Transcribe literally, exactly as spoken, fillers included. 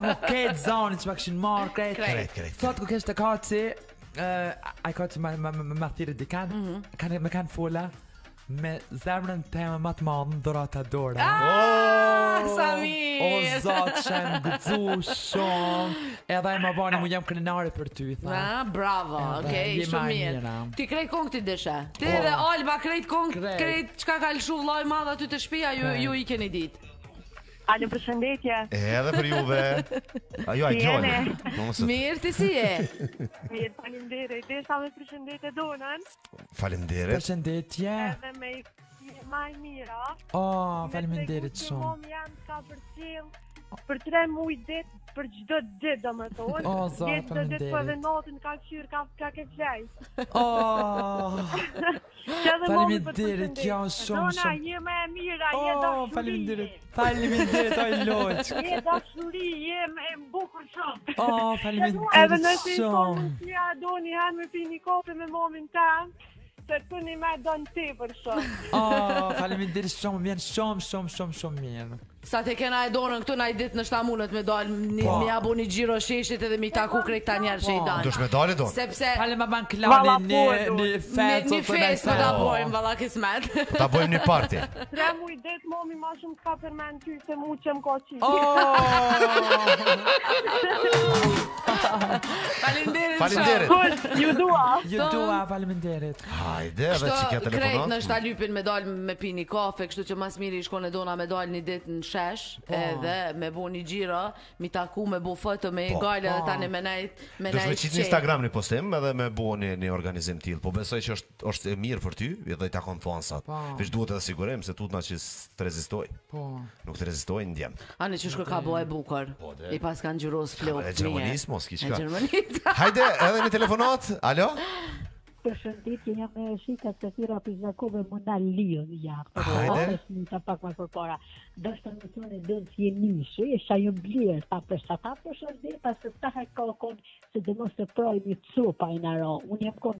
Këtë zonë që më këshin marrë, krejt. Krejt, krejt. Sot ku kështë të kaci, a i kaci me thirë dikan, me kanë fola, me zemrën tema më të madhë në dorata dora. Ah, Samir! O, zotë shem gëzu shumë, edhe e më bani mu jam krenare për ty, tha. Ah, bravo, okej, shumë mirë. Ti krejt kong ti dëshe. Ti dhe Alba krejt kong, krejt qka ka lëshu vllai madh aty të shtëpia, ju i keni ditë. Alo, përshëndetje. Edhe për juve. Ajo, ai gjone. Mirë, ti si je? Mirë, faleminderit. Desha me përshëndetje Donën. Faleminderit. Përshëndetje. Edhe me maj mira. Oh, faleminderit shumë. Mom jam ka për cilë për tre muj dit, për çdo ditë do më thonë. Oh, zot, faleminderit. Çdo ditë për dhe natën ka qyrë, ka ka ke flej. Oh. Faleminderit, kjo shumë shumë. Dona, je më e mira, je dashuri. Oh, faleminderit. Faleminderit, oj loç. Je dashuri, je më e bukur shumë. Oh, faleminderit shumë. Edhe nëse i thonë si a doni hanë me pini kafe me momin tam, se të një me donë ti për shumë. Oh, faleminderit shumë, vjen shumë, shumë, shumë, shumë mirë. Sa te kena e donën këtu na i ditë në shtamunët me dalë, mi abu një gjiro sheshit edhe mi taku krejt këta njerë që i danë. Dush me dalë donë? Sepse... Fale ma ban klani një fest. Një fest për ta bojmë, vala kismet. Ta bojmë një party. Tre muj dit, momi ma shumë ka për men ty se mu që më ka qitë. Faleminderit. Faleminderit. Ju dua. Ju dua, faleminderit. Hajde, edhe që kja telefonat. Krejt në shtalypin me dalë me pi një kafe, kështu që mas miri i shkone dona me dalë një dit në shesh, edhe me bu një gjira, mi taku me bu foto me i gajle dhe tani me nejt me nejt qenë. Dush me qitë një Instagram një postim edhe me bu një organizim t'il, po besoj që është e mirë për ty, edhe i takon thonsat. Vish duhet edhe sigurim se tutna që të rezistoj. Nuk të rezistoj në djem. Ani që shkër ka bo e bukër, i pas kanë gjyros flok. E Gjermanis mos, ki qka. E Gjermanis. Hajde, edhe një telefonat, alo? Përshëndetje, jam me shika se thira për Zakove më na lidh ja. Hajde. Të pak më përpara. Do të më thonë do të jeni nishi, e sa ju bler ta për sa ta përshëndeta se ta ha kokon se do mos të proj një cupa i naro. Unë jam kon